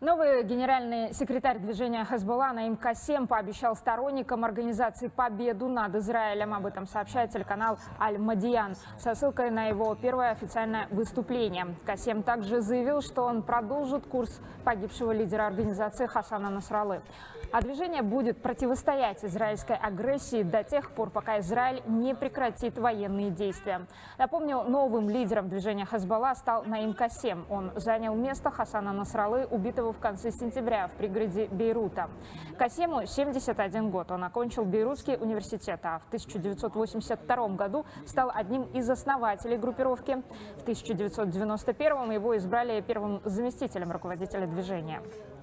Новый генеральный секретарь движения Хезболла Наим Кассем пообещал сторонникам организации победу над Израилем. Об этом сообщает телеканал Аль-Мадиян со ссылкой на его первое официальное выступление. Кассем также заявил, что он продолжит курс погибшего лидера организации Хасана Насраллы. А движение будет противостоять израильской агрессии до тех пор, пока Израиль не прекратит военные действия. Напомню, новым лидером движения Хезболла стал Наим Кассем. Он занял место Хасана Насраллы, убитого в конце сентября в пригороде Бейрута. Кассему 71 год. Он окончил Бейрутский университет, а в 1982 году стал одним из основателей группировки. В 1991 его избрали первым заместителем руководителя движения.